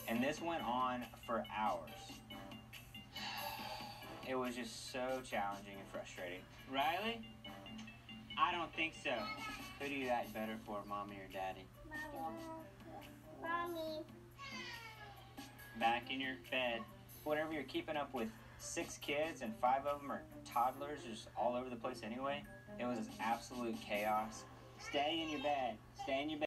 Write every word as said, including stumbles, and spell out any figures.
And this went on for hours. It was just so challenging and frustrating. Riley? I don't think so. Who do you act better for, mommy or daddy? Mommy. Mommy. Back in your bed. Whatever you're keeping up with six kids and five of them are toddlers just all over the place anyway. It was absolute chaos. Stay in your bed. Stay in your bed.